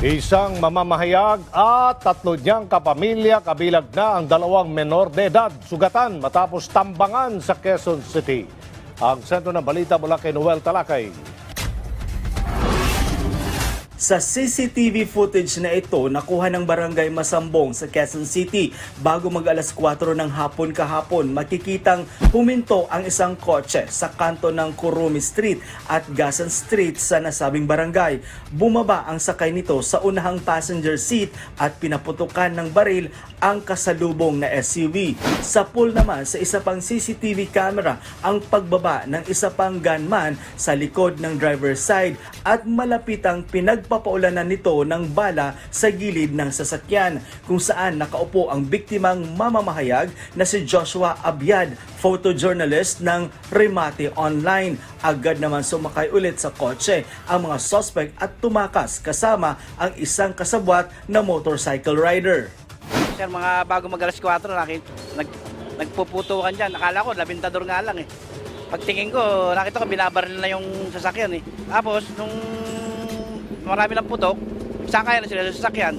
Isang mamamahayag at 3 niyang kapamilya kabilag na ang 2 menor de edad sugatan matapos tambangan sa Quezon City. Ang sentro ng balita mula kay Noel Talakay. Sa CCTV footage na ito, nakuha ng Barangay Masambong sa Quezon City. Bago mag-alas 4 ng hapon kahapon, makikitang huminto ang isang kotse sa kanto ng Kurumi Street at Gasan Street sa nasabing barangay. Bumaba ang sakay nito sa unahang passenger seat at pinaputukan ng baril ang kasalubong na SUV. Sa pool naman sa isa pang CCTV camera ang pagbaba ng isa pang gunman sa likod ng driver's side at malapitang pinagpapaulanan nito ng bala sa gilid ng sasakyan kung saan nakaupo ang biktimang mamamahayag na si Joshua Abiad, photojournalist ng Remate Online. Agad naman sumakay ulit sa kotse ang mga suspect at tumakas kasama ang isang kasabwat na motorcycle rider. Sir, mga bago mag-alas 4, nagpuputukan dyan. Akala ko, labintador nga lang eh. Pagtingin ko, nakita ko, binabaril na yung sasakyan eh. Tapos, nung marami ng putok, sakay na sila sa sasakyan,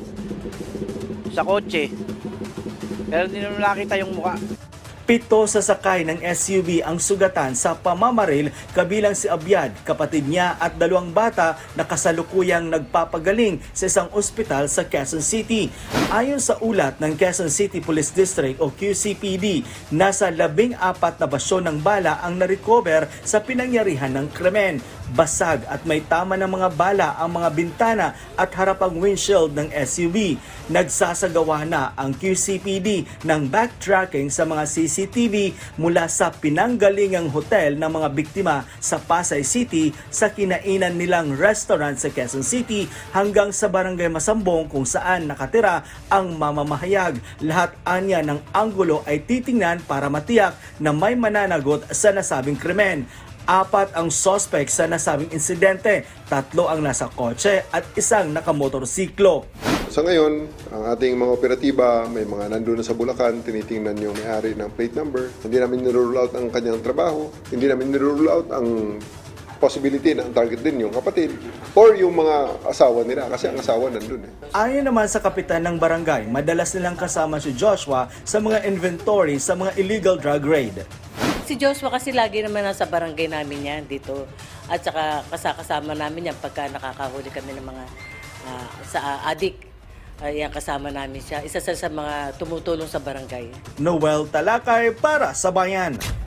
sa kotse. Pero hindi naman nakita yung mukha. 7 sasakay ng SUV ang sugatan sa pamamaril kabilang si Abiad, kapatid niya at 2 bata na kasalukuyang nagpapagaling sa isang ospital sa Quezon City. Ayon sa ulat ng Quezon City Police District o QCPD, nasa 14 na basyon ng bala ang na-recover sa pinangyarihan ng krimen. Basag at may tama ng mga bala ang mga bintana at harapang windshield ng SUV. Nagsasagawa na ang QCPD ng backtracking sa mga CCTV mula sa pinanggalingang hotel ng mga biktima sa Pasay City sa kinainan nilang restaurant sa Quezon City hanggang sa Barangay Masambong kung saan nakatira ang mamamahayag. Lahat anya ng anggulo ay titingnan para matiyak na may mananagot sa nasabing krimen. 4 ang suspect sa nasabing insidente, 3 ang nasa kotse at 1 nakamotorsiklo. Sa ngayon, ang ating mga operatiba, may mga nandun na sa Bulacan, tinitingnan yung may-ari ng plate number. Hindi namin nirule out ang kanyang trabaho, hindi namin nirule out ang possibility na ang target din yung kapatid or yung mga asawa nila kasi ang asawa nandun eh. Ayon naman sa kapitan ng barangay, madalas nilang kasama si Joshua sa mga inventory sa mga illegal drug raid. Si Joshua kasi lagi naman nasa barangay namin yan dito. At saka kasama namin yan pagka nakakahuli kami ng mga sa adik. Yan kasama namin siya. Isa sa mga tumutulong sa barangay. Noel Talakay para sa Bayan.